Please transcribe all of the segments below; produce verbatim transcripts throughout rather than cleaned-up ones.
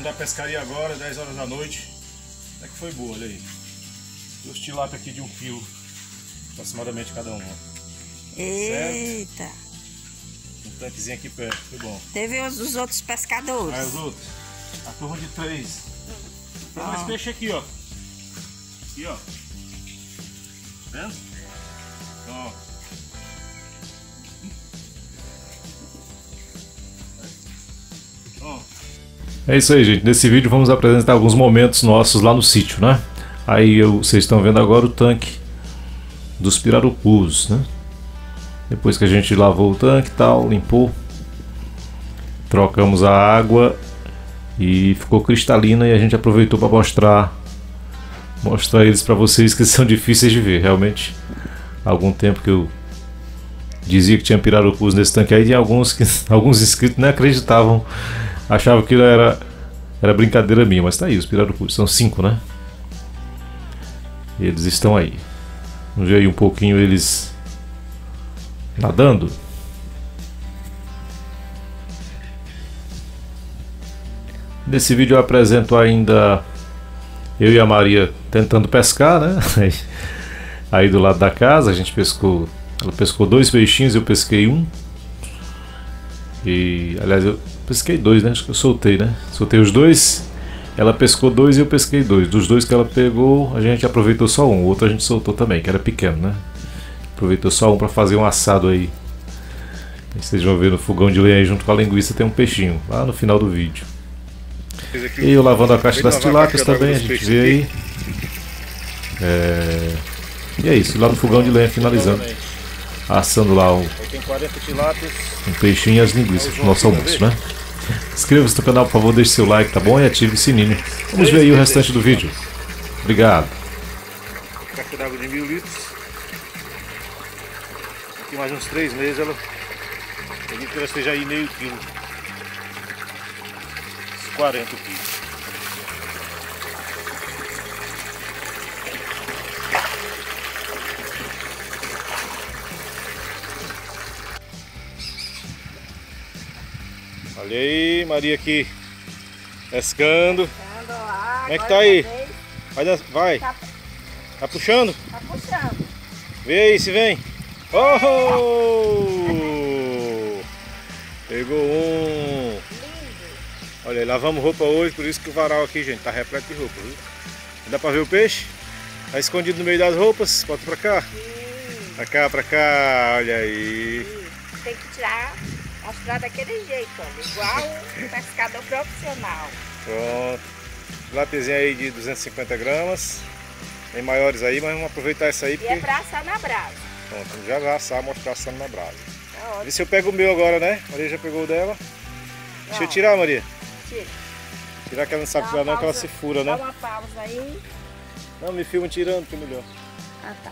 da pescaria agora, dez horas da noite. Até que foi boa, olha aí. Os tilápia aqui de um quilo, aproximadamente cada um. Eita! Certo? Um tanquezinho aqui perto, foi bom. Teve os, os outros pescadores. Aí os outros, a turma de três. Tem Ah. mais peixe aqui, ó. Aqui, ó. Tá vendo? Ó. Ó. É isso aí, gente. Nesse vídeo vamos apresentar alguns momentos nossos lá no sítio, né? Aí eu, vocês estão vendo agora o tanque dos pirarucus, né? Depois que a gente lavou o tanque e tal, limpou, trocamos a água e ficou cristalina, e a gente aproveitou para mostrar mostrar eles para vocês, que são difíceis de ver. Realmente, há algum tempo que eu dizia que tinha pirarucus nesse tanque aí, e alguns, que, alguns inscritos não acreditavam, achavam que era, era brincadeira minha, mas tá aí, os pirarucus, são cinco, né? Eles estão aí. Vamos ver aí um pouquinho eles nadando. Nesse vídeo eu apresento ainda eu e a Maria tentando pescar, né? Aí do lado da casa a gente pescou. Ela pescou dois peixinhos, eu pesquei um. E aliás, eu pesquei dois, né? Acho que eu soltei, né? Soltei os dois. Ela pescou dois e eu pesquei dois. Dos dois que ela pegou, a gente aproveitou só um. O outro a gente soltou também, que era pequeno, né? Aproveitou só um para fazer um assado aí. Vocês vão ver no fogão de lenha aí junto com a linguiça, tem um peixinho lá no final do vídeo. E eu lavando a caixa das tilápias também, a gente vê aí. É... E é isso, lá no fogão de lenha finalizando. Assando lá o... Tem quarenta tilápias. Um peixinho e as linguiças pro nosso almoço, né? Inscreva-se no canal, por favor, deixe seu like, tá bom? E ative o sininho. Vamos ver aí o restante do vídeo. Obrigado. Caixa d'água de mil litros. Aqui mais uns três meses ela... Eu acredito que ela esteja aí meio quilo. Uns quarenta quilos. Olha aí, Maria aqui pescando. Como é que tá aí? Vai, vai. Tá, Tá puxando? tá puxando. Vê aí se vem. Oh! Pegou um. Lindo. Olha aí, lavamos roupa hoje, por isso que o varal aqui, gente, tá repleto de roupa, viu? Dá pra ver o peixe? Tá escondido no meio das roupas. Bota pra cá. Sim. Pra cá, pra cá. Olha aí. Sim. Tem que tirar, mostrar daquele jeito, olha, igual um pescador profissional. Pronto. Lápisinha aí de duzentos e cinquenta gramas. Tem maiores aí, mas vamos aproveitar essa aí E porque... é pra assar na brasa. Pronto, já vai assar, mostrar assando na brasa. Tá ótimo. Vê se eu pego o meu agora, né? Maria já pegou o dela. Deixa eu tirar, Maria. Tira. Tirar que ela não sabe Dá tirar uma não, que ela pausa- se fura, Dá né? uma pausa aí. Não, me filma tirando que é melhor. Ah, tá.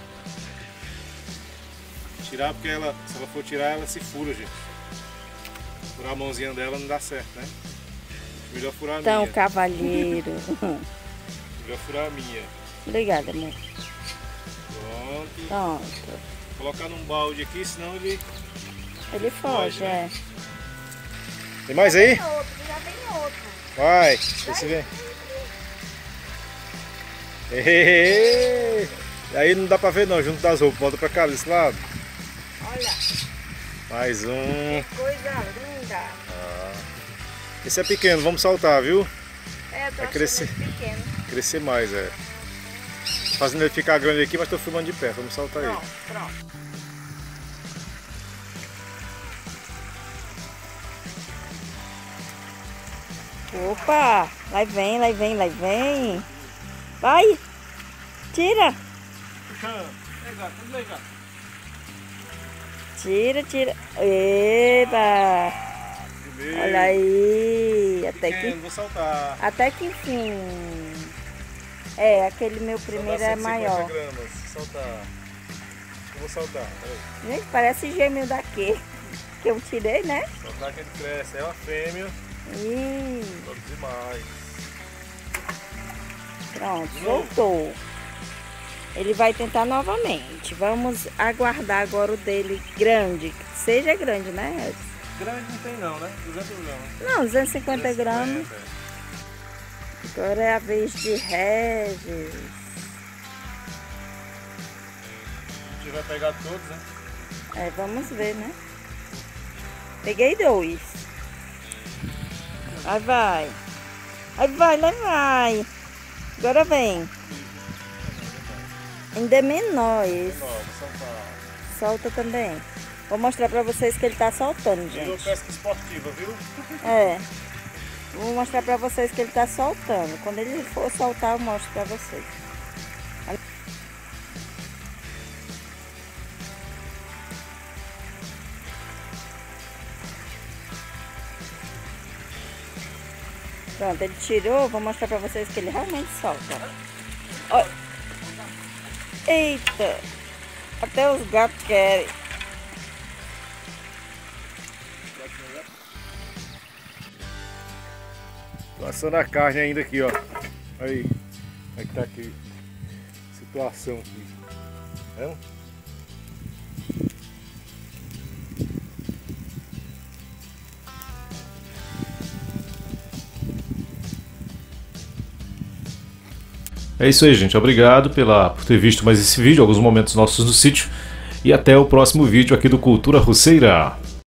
Tirar porque ela, se ela for tirar, ela se fura, gente. Furar a mãozinha dela não dá certo, né? Melhor furar a Então, minha. cavalheiro. Melhor furar a minha. Obrigada, amor. Pronto. Pronto. Colocar num balde aqui, senão ele... Ele foge, Foge, né? é. Tem mais aí? Tem outro, já tem outro. Vai, deixa eu ver. Ei, aí não dá pra ver não, junto das roupas. Volta pra cá, desse lado. Olha, Mais um. coisa linda. Esse é pequeno, vamos saltar, viu? É, eu tô Vai achando crescer. ele pequeno. Crescer mais, é. Tô fazendo ele ficar grande aqui, mas tô filmando de perto. Vamos saltar ele. Pronto, pronto. Opa, lá vem, lá vem, lá vem. Vai, tira, Puxando. Legal, tudo legal. tira, tira. Eita, Primeiro. olha aí, até Pequeno, que, vou saltar. até que enfim. É, aquele meu primeiro é maior. Gramas. Saltar. Eu vou saltar. Peraí. Gente, parece gêmeo daqui, que eu tirei, né? Saltar que ele cresce. É uma fêmea. Ih, Vamos demais. pronto, voltou. Ele vai tentar novamente. Vamos aguardar agora o dele grande. Que seja grande, né? Grande não tem não, né? duzentos gramas. Não, duzentos e cinquenta gramas. É. Agora é a vez de Regis. A gente vai pegar todos, né? É, vamos ver, né? Peguei dois. Aí vai. Aí vai, lá vai. Agora vem. Ainda é menor esse. Solta também. Vou mostrar pra vocês que ele tá soltando, Virou gente. pesca esportiva, viu? É. Vou mostrar pra vocês que ele tá soltando. Quando ele for soltar, eu mostro pra vocês. Pronto, ele tirou. Vou mostrar pra vocês que ele realmente solta. Olha. Eita! Até os gatos querem. Passando a carne ainda aqui, ó. Aí. Como é que tá aqui? Situação aqui. É? É isso aí, gente. Obrigado pela, por ter visto mais esse vídeo, alguns momentos nossos no sítio. E até o próximo vídeo aqui do Cultura Roceira.